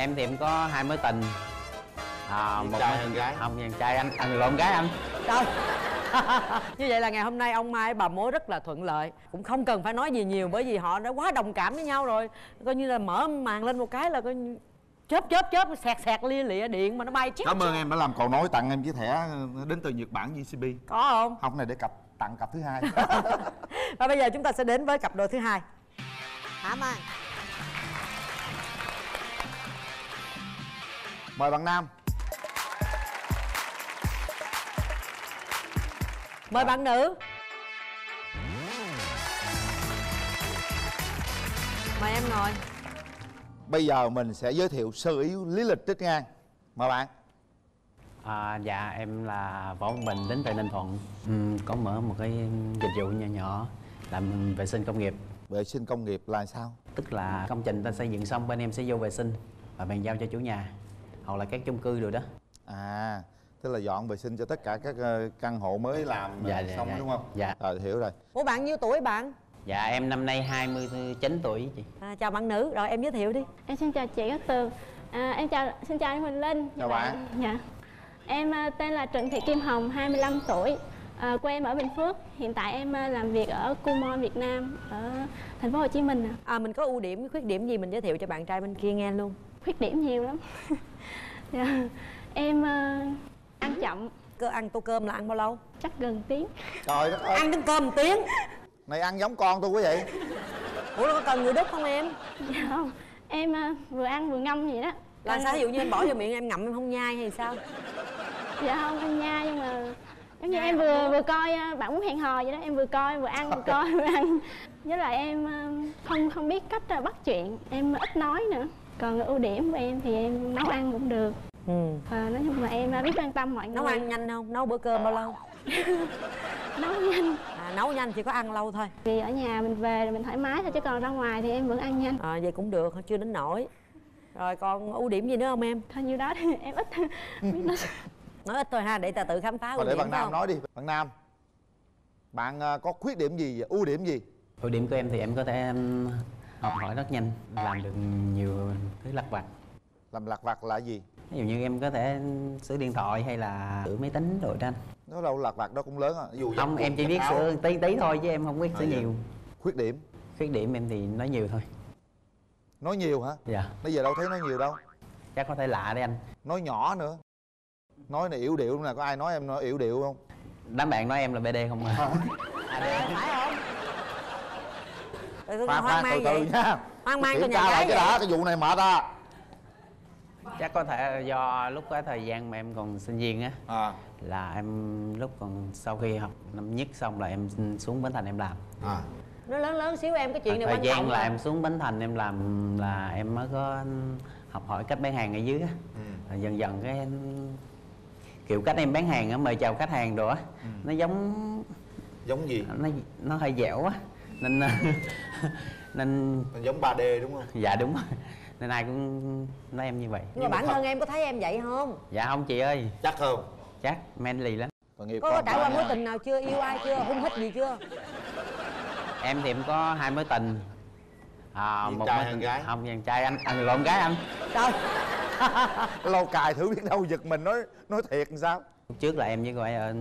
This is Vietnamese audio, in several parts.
Em thì em có 2 mối tình. Một trai hơn gái. Không, chàng trai anh lộn gái anh. Trời. Như vậy là ngày hôm nay ông Mai bà mối rất là thuận lợi. Cũng không cần phải nói gì nhiều, bởi vì họ đã quá đồng cảm với nhau rồi. Coi như là mở màn lên một cái là coi như chớp sẹt lia lịa điện mà nó bay chết. Cảm ơn em đã làm cầu nối tặng em chiếc thẻ đến từ Nhật Bản GCB. Có không? Không, này để tặng cặp thứ hai. Và bây giờ chúng ta sẽ đến với cặp đôi thứ hai. Hả Mai? Mời bạn nam. Mời bạn nữ. Mời em ngồi. Bây giờ mình sẽ giới thiệu sơ yếu lý lịch trích ngang. Mời bạn. Dạ em là Võ Văn Bình, đến từ Ninh Thuận. Có mở một cái dịch vụ nhỏ nhỏ làm vệ sinh công nghiệp. Vệ sinh công nghiệp là sao? Tức là công trình ta xây dựng xong bên em sẽ vô vệ sinh và bàn giao cho chủ nhà hoặc là các chung cư rồi đó. Tức là dọn vệ sinh cho tất cả các căn hộ mới làm xong đúng không? Dạ. Rồi hiểu rồi. Ủa bạn nhiêu tuổi bạn? Dạ em năm nay 29 tuổi chị. Chào bạn nữ, rồi em giới thiệu đi. Em xin chào chị Cát Tường. Xin chào anh Huỳnh Linh. Chào bạn. Dạ. Em tên là Trịnh Thị Kim Hồng, 25 tuổi. Quê em ở Bình Phước. Hiện tại em làm việc ở Kumon Việt Nam ở thành phố Hồ Chí Minh. Mình có ưu điểm, khuyết điểm gì mình giới thiệu cho bạn trai bên kia nghe luôn. Khuyết điểm nhiều lắm. Dạ. Em ăn chậm. Ăn tô cơm là ăn bao lâu? Chắc gần tiếng. Trời đất ơi. Ăn đến cơm 1 tiếng. Này ăn giống con tôi quá vậy. Ủa có cần người đút không em? Dạ không. Em vừa ăn vừa ngâm vậy đó. Là sao, ví dụ như em bỏ vô miệng em ngậm em không nhai hay sao? Dạ không, em nhai nhưng mà giống như em vừa coi Bạn Muốn Hẹn Hò vậy đó, em vừa coi vừa ăn, vừa coi vừa ăn. Với lại em không biết cách bắt chuyện, em ít nói nữa. Còn ưu điểm của em thì em nấu ăn cũng được. Nói chung là em biết quan tâm mọi người. Nấu ăn nhanh không? Nấu bữa cơm bao lâu? Nấu nhanh. Nấu nhanh chỉ có ăn lâu thôi. Vì ở nhà mình về mình thoải mái thôi, chứ còn ra ngoài thì em vẫn ăn nhanh. Vậy cũng được, chưa đến nổi. Rồi còn ưu điểm gì nữa không em? Thôi nhiêu đó thì em ít. Nói ít thôi ha, để ta tự khám phá. Để bạn nam nói đi. Bạn nam, bạn có khuyết điểm gì và ưu điểm gì? Ưu điểm của em thì em có thể học hỏi rất nhanh, làm được nhiều thứ lặt vặt. Làm lặt vặt là gì? Ví dụ như em có thể sửa điện thoại hay là sửa máy tính rồi đó anh. Nó đâu lặt vặt đó cũng lớn à. Không, em chỉ biết sửa tí thôi chứ em không biết sửa nhiều. Khuyết điểm? Khuyết điểm em thì nói nhiều thôi. Nói nhiều hả? Dạ. Bây giờ đâu thấy nói nhiều đâu. Chắc có thể lạ đấy anh. Nói nhỏ nữa. Nói này yểu điệu nè, có ai nói em nói yểu điệu không? Đám bạn nói em là BD không à? Phải không? Khoan từ từ nha. Hoang mang cho kiểm nhà tra lại gái cái đã, cái vụ này mệt à. Chắc có thể do lúc cái thời gian mà em còn sinh viên á, là em lúc còn sau khi học năm nhất xong là em xuống Bến Thành em làm. Nó lớn xíu em, cái chuyện này quan trọng. Thời gian là em xuống Bến Thành em làm là em mới có học hỏi cách bán hàng ở dưới á. Dần dần cái kiểu cách em bán hàng á, mời chào khách hàng rồi á, nó giống gì? Nó hơi dẻo á, nên nên giống 3D đúng không? Dạ đúng rồi, nên ai cũng nói em như vậy. Nhưng mà bản thân em có thấy em vậy không? Dạ không chị ơi. Chắc không? Chắc manly lắm. Có trải qua mối tình nào chưa? Yêu ai chưa? Hung hít gì chưa? Em thì em có 2 mối tình. Một trai hơn gái. Không, chàng trai anh lộn gái anh. Trời. Lâu cài thử biết đâu giật mình nói thiệt làm sao? Lúc trước là em với cô ấy ở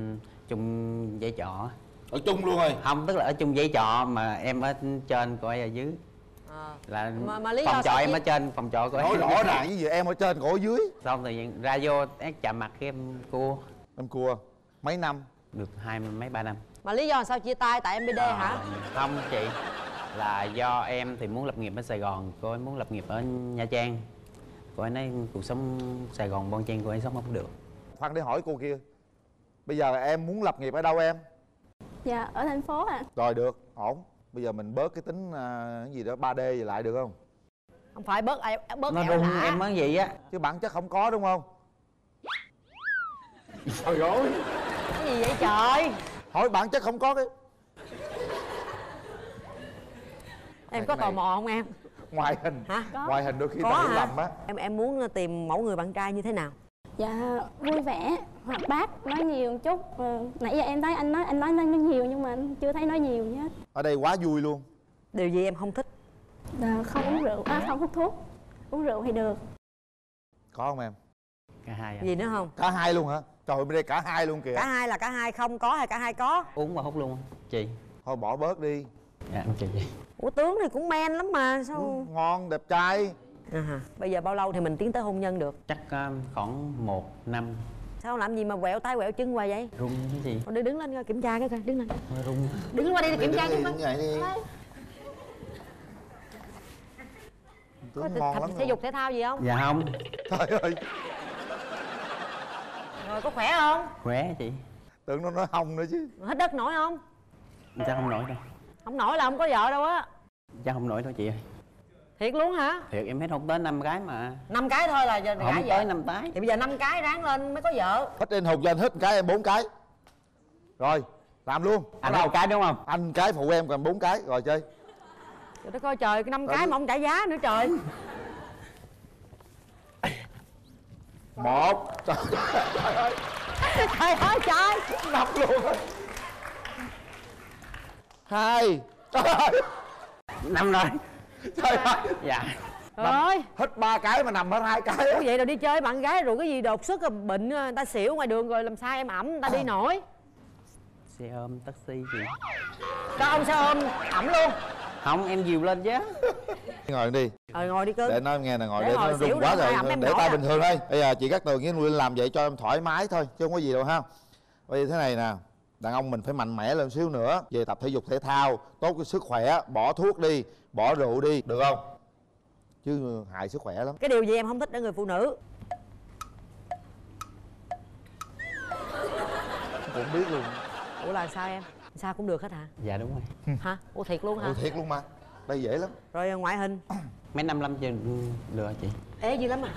chung dãy trọ. Ở chung luôn rồi? Không, tức là ở chung dãy trọ mà em ở trên, cô ấy ở dưới. Là mà lý phòng do trọ em ở trên, phòng trọ cô ấy. Nói rõ ràng cái gì em ở trên, cổ ở dưới. Xong thì ra vô chạm mặt cái em cua. Em cua mấy năm? Được mấy ba năm. Mà lý do sao chia tay, tại em BD hả? Không chị, là do em thì muốn lập nghiệp ở Sài Gòn, cô ấy muốn lập nghiệp ở Nha Trang. Cô ấy nói cuộc sống Sài Gòn bon chen cô ấy sống không được. Khoan để hỏi cô kia, bây giờ em muốn lập nghiệp ở đâu em? Dạ ở thành phố ạ. Rồi được, ổn. Bây giờ mình bớt cái tính cái gì đó 3D gì lại được không? Không phải bớt nó rung em nói gì á, chứ bản chất không có đúng không? Trời ơi, cái gì vậy trời? hỏi bản chất không có cái. Em có tò mò không em? Ngoại hình hả? Ngoại hình đôi khi ta hiểu lầm á. Em muốn tìm mẫu người bạn trai như thế nào? Dạ vui vẻ, hoạt bát, nói nhiều một chút. Nãy giờ em thấy anh nói nhiều nhưng mà anh chưa thấy nói nhiều gì hết. Ở đây quá vui luôn. Điều gì em không thích? Không uống rượu, không hút thuốc. Uống rượu thì được. Có không em? Cả hai. Gì nữa không? Cả hai luôn hả? Trời ơi, bên đây cả hai luôn kìa. Cả hai là cả hai không có hay cả hai có? Uống và hút luôn không chị? Thôi bỏ bớt đi. Dạ em chị. Ủa tướng thì cũng men lắm mà sao? Ngon, đẹp trai. Bây giờ bao lâu thì mình tiến tới hôn nhân được? Chắc khoảng 1 năm. Sao làm gì mà quẹo tay quẹo chân hoài vậy? Rung cái gì? Thôi đi đứng lên coi kiểm tra cái coi, đứng lên. Hơi rung. Đứng qua đây để kiểm tra chứ. Vậy đi. Có Tướng ngon tập lắm thể dục thể thao gì không? Dạ không. Trời ơi, Rồi có khỏe không? Khỏe chị. tưởng nó nói hông nữa chứ. Hết đất nổi không? Chắc không nổi đâu. Không nổi là không có vợ đâu á. Chắc không nổi đâu chị ơi. Thiệt luôn hả? Thiệt em hết không tới 5 cái mà. 5 cái thôi là giờ Không gả tới vợ. 5 cái. Thì bây giờ 5 cái ráng lên mới có vợ. Hết anh hụt cho anh hết một cái em 4 cái. Rồi, làm luôn. Anh một cái đúng không? Anh cái phụ em còn 4 cái, rồi chơi. Trời đất ơi trời, cái 5 Rồi cái đi. mà ông trả giá nữa trời. 1. Trời ơi, Trời ơi trời. đập luôn. 2. Trời ơi, 5 rồi. trời ơi. Dạ. Trời ơi. Hết 3 cái mà nằm hết 2 cái. Ủa vậy rồi đi chơi bạn gái rồi cái gì đột xuất rồi bệnh người ta xỉu ngoài đường rồi làm sao em ẩm người ta đi nổi. Xe ôm taxi gì? Cho ông xe ôm ẩm luôn. Không em dìu lên chứ. Ngồi đi. Ngồi đi cưng. Để nói em nghe nè, ngồi Để để ngồi nó xỉu rung quá rồi, rồi. ẩm em Để nổi tay à. bình thường thôi. Bây giờ chị Cát Tường với Nguyên làm vậy cho em thoải mái thôi, chứ không có gì đâu ha. Bây giờ thế này nè, đàn ông mình phải mạnh mẽ lên xíu nữa, về tập thể dục thể thao, tốt cái sức khỏe, bỏ thuốc đi, bỏ rượu đi, được không? Chứ hại sức khỏe lắm. Cái điều gì em không thích ở người phụ nữ? Cũng biết luôn. Ủa là sao em? Sao cũng được hết hả? Dạ đúng rồi. Hả? Ủa thiệt luôn hả? Ừ, thiệt luôn mà. Đây dễ lắm. Rồi ngoại hình? Mấy 55 chưa lừa chị. Ế dữ lắm à?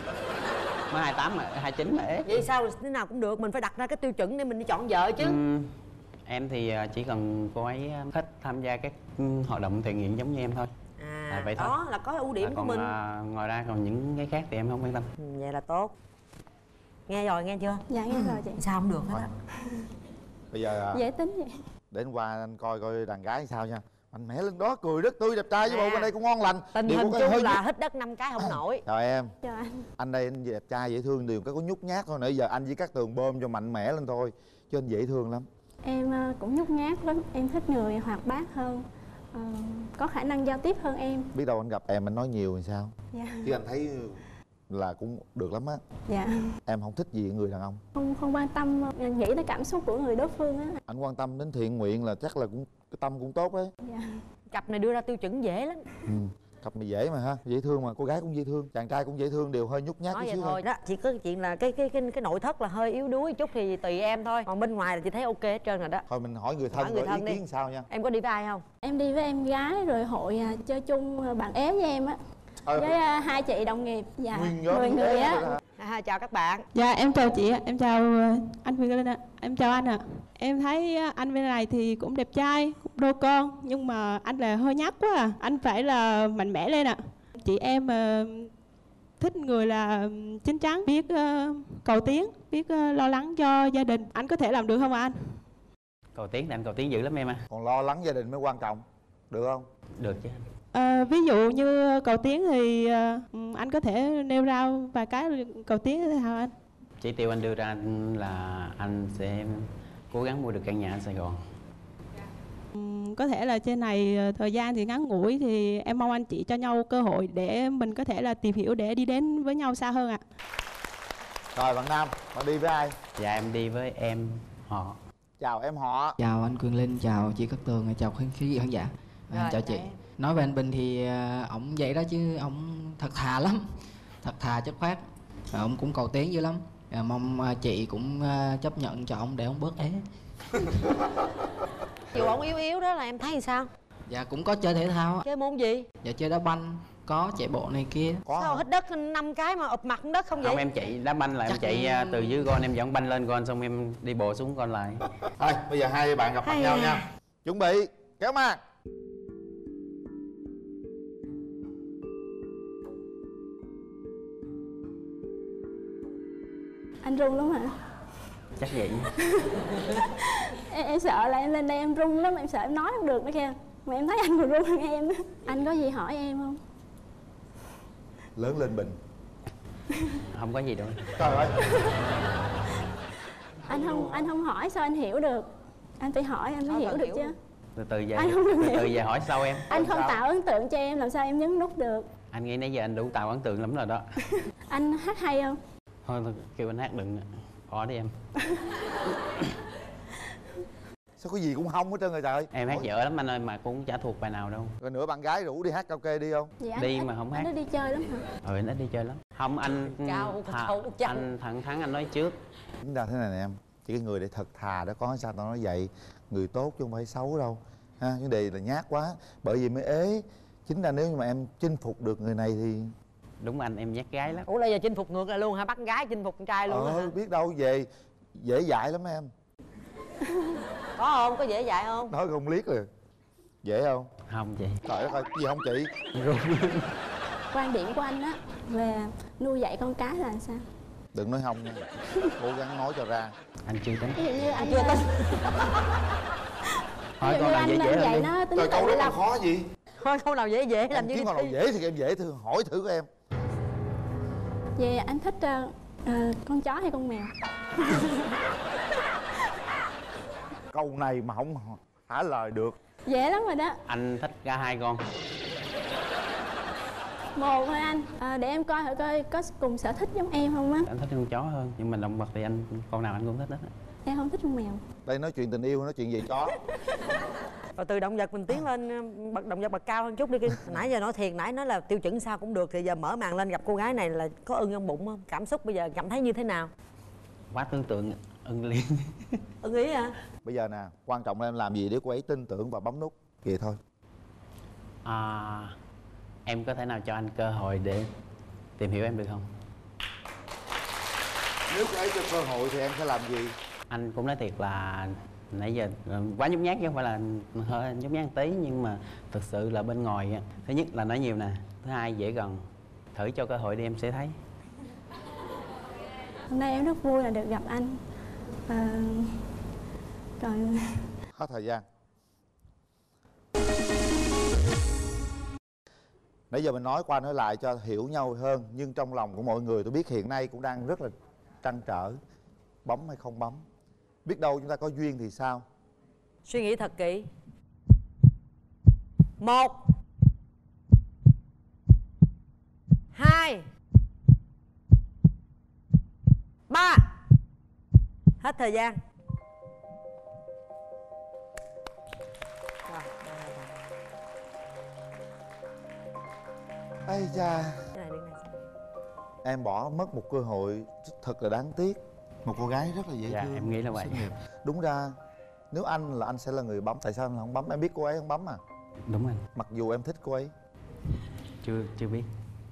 Mới 28 mà 29 mà ế. Vậy sao thế nào cũng được, mình phải đặt ra cái tiêu chuẩn để mình đi chọn vợ chứ. Em thì chỉ cần cô ấy thích tham gia các hoạt động thiện nguyện giống như em thôi. À vậy thôi. đó là có ưu điểm của Còn mình. ngoài ra còn những cái khác thì em không quan tâm. Vậy là tốt. Nghe rồi nghe chưa? Dạ nghe rồi chị. Sao không được hết á? Bây giờ Dễ tính vậy. để anh qua anh coi coi đàn gái sao nha. Mạnh mẽ lên đó, cười rất tươi đẹp trai với À. bộ bên đây cũng ngon lành. Tình Điều hình có cái hơi chung là nhút. hít đất 5 cái không nổi. Chào em. Chào anh. Anh đây anh đẹp trai dễ thương, điều có nhút nhát thôi. Nãy giờ anh với Cát Tường bơm cho mạnh mẽ lên thôi, chứ anh dễ thương lắm. Em cũng nhút nhát lắm. Em thích người hoạt bát hơn, có khả năng giao tiếp hơn em. Biết đâu anh gặp em anh nói nhiều thì sao? Dạ. Chứ anh thấy là cũng được lắm á. Dạ. Em không thích gì người đàn ông. Không quan tâm nghĩ tới cảm xúc của người đối phương á. Anh quan tâm đến thiện nguyện là chắc là cũng cái tâm cũng tốt đấy. Dạ. Cặp này đưa ra tiêu chuẩn dễ lắm. Cặp này dễ mà ha, dễ thương mà, cô gái cũng dễ thương, chàng trai cũng dễ thương, đều hơi nhút nhát Nói chút vậy xíu thôi đó, chỉ có chuyện là cái nội thất là hơi yếu đuối chút thì tùy em thôi, còn bên ngoài là chị thấy ok hết trơn rồi đó. Thôi mình hỏi người thân Hỏi người rồi thân ý đi. kiến sao nha. Em có đi với ai không? Em đi với em gái rồi hội chơi chung bạn ế với em á. Với hai chị đồng nghiệp. Dạ. Nguyên nhóm 10 người ế á. rồi hả? Chào các bạn. Dạ em chào chị ạ, em chào anh Quyền Linh ạ, em chào anh ạ. Em thấy anh bên này thì cũng đẹp trai, cũng đô con, nhưng mà anh là hơi nhát quá à, anh phải là mạnh mẽ lên ạ. Chị em thích người là chín chắn, biết cầu tiến, biết lo lắng cho gia đình. Anh có thể làm được không ạ anh? Cầu tiến thì anh cầu tiến dữ lắm em à. Còn lo lắng gia đình mới quan trọng, được không? Được chứ anh. Ví dụ như cầu tiến thì anh có thể nêu ra vài cái cầu tiến thế nào anh? Chỉ tiêu anh đưa ra là anh sẽ cố gắng mua được căn nhà ở Sài Gòn. Có thể là trên này thời gian thì ngắn ngủi, thì em mong anh chị cho nhau cơ hội để mình có thể là tìm hiểu để đi đến với nhau xa hơn ạ. Rồi bạn Nam, bạn đi với ai? Dạ em đi với em họ. Chào em họ. Chào anh Quyền Linh, chào chị Cát Tường, chào quý vị khán giả. Rồi, Chào chị. chào em. Nói về anh Bình thì ổng vậy đó chứ ổng thật thà lắm, thật thà chất phác. Ổng cũng cầu tiến dữ lắm. Mong chị cũng chấp nhận cho ổng để ổng bớt ế. Dù ổng yếu yếu đó là em thấy sao? Dạ cũng có chơi thể thao, Chơi môn gì? dạ chơi đá banh, có chạy bộ này kia. Có Sao hả? hít đất 5 cái mà ụp mặt xuống đất không vậy? Không em chạy đá banh là em Chắc chạy từ dưới gôn em dẫn banh lên gôn xong em đi bộ xuống gôn lại. Thôi bây giờ hai bạn gặp mặt nhau nha. Chuẩn bị, kéo màn. Anh run lắm hả? Chắc vậy. Em sợ là em lên đây em run lắm, em sợ em nói không được nữa kìa. Mà em thấy anh còn run hơn em. Anh có gì hỏi em không? lớn lên Bình. Không có gì đâu. Trời ơi. Anh không hỏi sao anh hiểu được? Anh phải hỏi anh mới hiểu được chứ. Từ từ về, Anh không được từ hiểu. từ về hỏi sau em. Anh không tạo ấn tượng cho em làm sao em nhấn nút được. Anh nghĩ nãy giờ anh đủ tạo ấn tượng lắm rồi đó. Anh hát hay không? Thôi kêu anh hát đừng, bỏ đi em. Sao có gì cũng không hết trơn rồi trời. Em hát dở lắm anh ơi, mà cũng chả thuộc bài nào đâu. Rồi nữa bạn gái rủ đi hát karaoke đi không? Vậy Đi mà không hát. Anh nó đi chơi lắm hả? Nó đi chơi lắm. Không anh anh thẳng thắn anh nói trước. Chính ra thế này nè em, chỉ cái người để thật thà đó, có sao tao nói vậy. Người tốt chứ không phải xấu đâu ha. Vấn đề là nhát quá, bởi vì mới ế. Chính ra nếu như mà em chinh phục được người này thì... Đúng anh, em nhát gái lắm. Ủa là giờ chinh phục ngược lại luôn hả? Bắt gái chinh phục con trai luôn hả? Biết đâu về dễ dãi lắm em. Có không? Có dễ dạy không? Nói không liếc rồi. Dễ không? Không chị. Trời đất ơi, gì không chị? Quan điểm của anh á về nuôi dạy con cái là sao? Đừng nói không nha. Cố gắng nói cho ra. Anh chưa tính. Ví dụ như anh chưa tin. Hỏi ví dụ con như nào anh dễ dễ dạy hơn đi. nó tính Trời, câu đó tự còn lập. khó gì? Thôi câu nào dễ dễ làm Em như kiếm con nào dễ thì em dễ thử hỏi thử của em. Vậy anh thích con chó hay con mèo? Câu này mà không trả lời được. Dễ lắm rồi đó. Anh thích cả hai con. Một thôi anh. Để em coi thử coi có cùng sở thích giống em không á. Anh thích con chó hơn, nhưng mà động vật thì anh con nào anh cũng thích hết á. Em không thích con mèo. Đây nói chuyện tình yêu, nói chuyện về chó. Rồi từ động vật mình tiến lên bậc động vật bậc cao hơn chút đi Kim. Nãy giờ nói thiệt, nãy nói là tiêu chuẩn sao cũng được, thì giờ mở màn lên gặp cô gái này là có ưng trong bụng không? Cảm xúc bây giờ cảm thấy như thế nào? Quá tưởng tượng, ưng liền. Ưng ý hả? Bây giờ nè, quan trọng là em làm gì để cô ấy tin tưởng và bấm nút. Vậy thôi. Em có thể nào cho anh cơ hội để tìm hiểu em được không? Nếu cô ấy cho cơ hội thì em sẽ làm gì? Anh cũng nói thiệt là nãy giờ quá nhút nhát chứ không phải là hơi nhút nhát tí, nhưng mà thực sự là bên ngoài á, thứ nhất là nói nhiều nè, thứ hai dễ gần. Thử cho cơ hội đi em sẽ thấy. Hôm nay em rất vui là được gặp anh. Còn Hết thời gian. Nãy giờ mình nói qua nói lại cho hiểu nhau hơn. Nhưng trong lòng của mọi người tôi biết hiện nay cũng đang rất là trăn trở. Bấm hay không bấm. Biết đâu chúng ta có duyên thì sao? Suy nghĩ thật kỹ. 1 2 3. Hết thời gian. Ây da, Cái này đứng này xem. em bỏ mất một cơ hội thật là đáng tiếc. Một cô gái rất là dễ Dạ, thương. em nghĩ là vậy. xinh đẹp. Đúng ra nếu anh là anh sẽ là người bấm. Tại sao anh không bấm? Em biết cô ấy không bấm à? Đúng anh. Mặc dù em thích cô ấy. Chưa biết.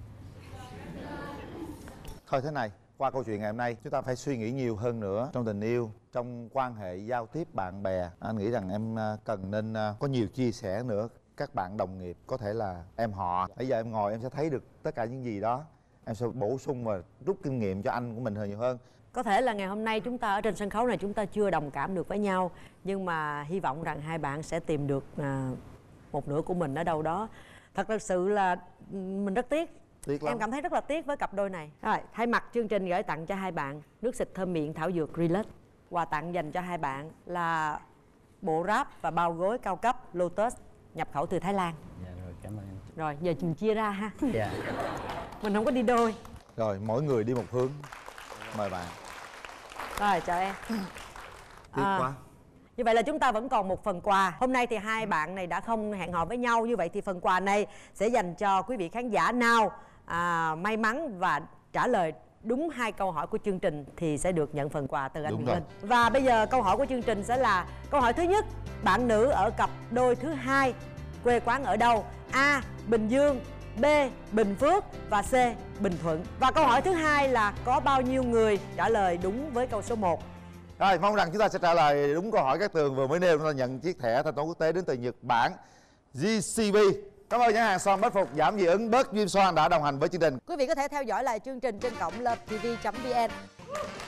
Thôi thế này, qua câu chuyện ngày hôm nay chúng ta phải suy nghĩ nhiều hơn nữa trong tình yêu, trong quan hệ giao tiếp bạn bè. Anh nghĩ rằng em cần nên có nhiều chia sẻ nữa. Các bạn đồng nghiệp, có thể là em họ. Bây giờ em ngồi em sẽ thấy được tất cả những gì đó. Em sẽ bổ sung và rút kinh nghiệm cho anh của mình nhiều hơn. Có thể là ngày hôm nay chúng ta ở trên sân khấu này chúng ta chưa đồng cảm được với nhau, nhưng mà hy vọng rằng hai bạn sẽ tìm được một nửa của mình ở đâu đó. Thật sự là mình rất tiếc. Tiếc lắm. Em cảm thấy rất là tiếc với cặp đôi này. Rồi, thay mặt chương trình gửi tặng cho hai bạn nước xịt thơm miệng thảo dược Relax. Quà tặng dành cho hai bạn là bộ wrap và bao gối cao cấp Lotus nhập khẩu từ Thái Lan. Dạ rồi, cảm ơn em. Rồi, giờ mình chia ra ha. Dạ. Mình không có đi đôi. Rồi, mỗi người đi một hướng. Mời bạn. Rồi, chào em. Tiếc quá. Như vậy là chúng ta vẫn còn một phần quà. Hôm nay thì hai bạn này đã không hẹn hò với nhau. Như vậy thì phần quà này sẽ dành cho quý vị khán giả nào may mắn và trả lời đúng 2 câu hỏi của chương trình thì sẽ được nhận phần quà từ anh Đúng Nguyễn rồi. Linh. Và bây giờ câu hỏi của chương trình sẽ là câu hỏi thứ nhất: bạn nữ ở cặp đôi thứ hai quê quán ở đâu? A. Bình Dương, B. Bình Phước và C. Bình Thuận. Và câu hỏi thứ hai là có bao nhiêu người trả lời đúng với câu số 1? Rồi, mong rằng chúng ta sẽ trả lời đúng câu hỏi các Tường vừa mới nêu. Chúng ta nhận chiếc thẻ thanh toán quốc tế đến từ Nhật Bản JCB. Cảm ơn nhãn hàng son Bách Phục giảm dị ứng bớt viêm xoang đã đồng hành với chương trình. Quý vị có thể theo dõi lại chương trình trên cổng lovetv.vn.